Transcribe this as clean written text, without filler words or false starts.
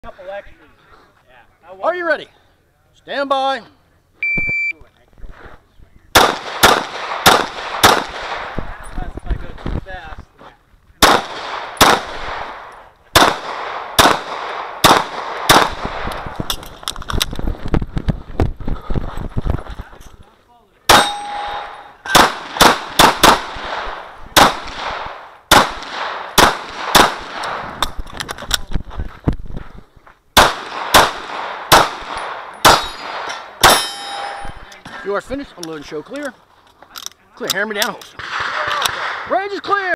Couple extras. Yeah. Are you ready? Stand by. You are finished. Unload and show clear. Clear. Hammer down. Range is clear.